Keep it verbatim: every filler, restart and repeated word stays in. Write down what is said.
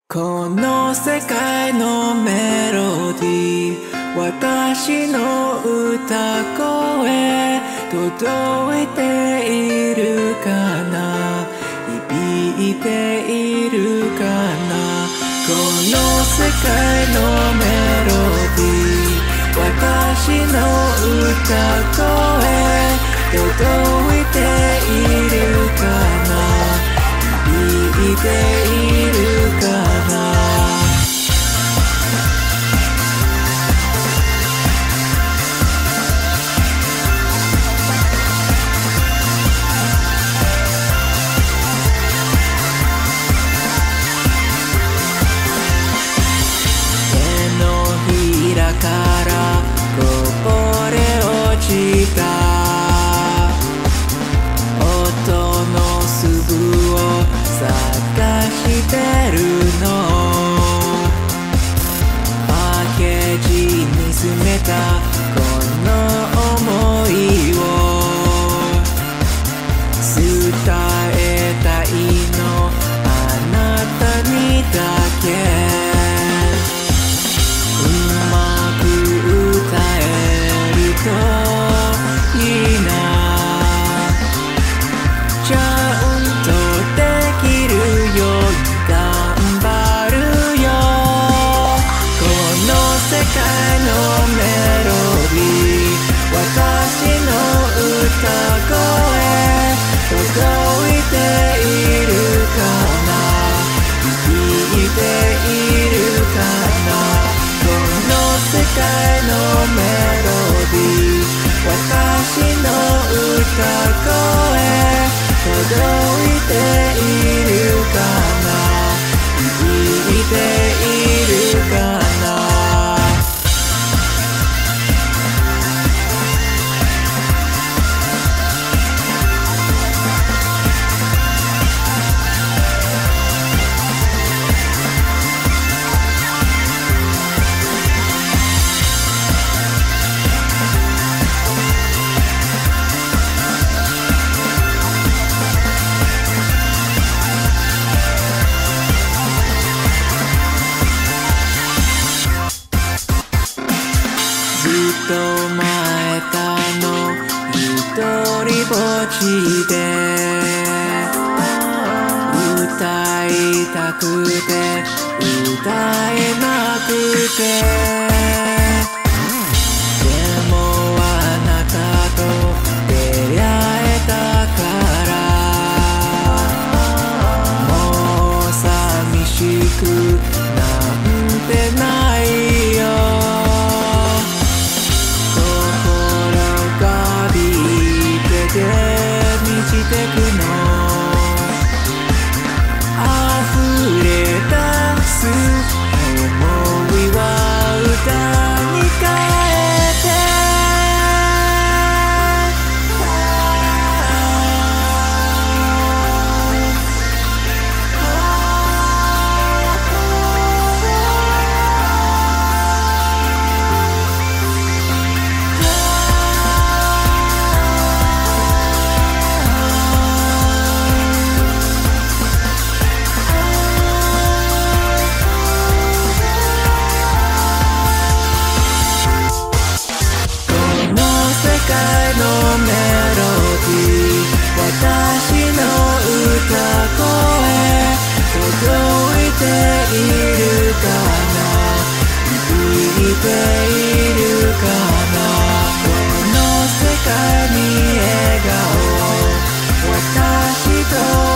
この世界のメロディー、私の歌声届いているかな、響いているかな。この世界のメロディー、私の歌声届いているかな、響いているかな。からこぼれ落ちた音の粒を探してるの。パッケージに詰めたこの想いを伝えたいの、あなたにだけ。いいな、ちゃんとできるように頑張るよ。この世界のメロディー、私の歌声届いているかな、響いているかな。この世界のメロディー、私の歌声届いているかな、響いているかな。ずっと前たの一人ぼっちで歌いたくて歌えなくて、でもあなたと出会えたからもう寂しくなんてないよ。満ちてくの溢れ出す想いは歌に変えて。私の歌声届いているかな、響いているかな。この世界に笑顔、私と